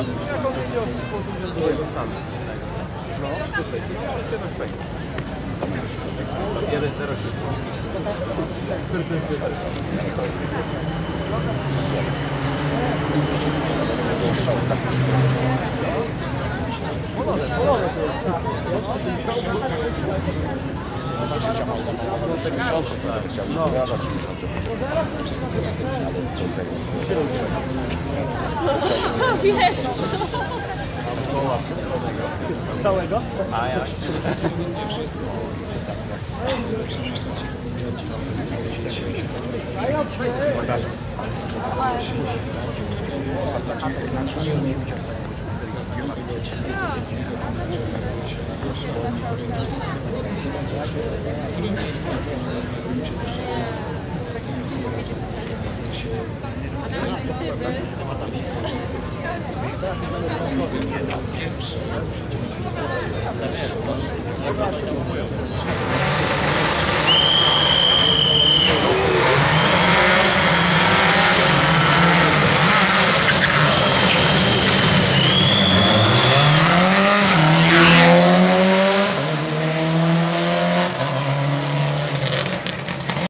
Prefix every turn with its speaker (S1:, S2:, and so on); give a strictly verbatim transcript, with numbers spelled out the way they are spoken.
S1: Dużego stanu. No, tutaj, jeszcze na szpek. jeden zero siedem. Polone, polone to jest. No.
S2: Wiesz co?
S3: Całego?
S1: A jak?
S2: Perspektywy.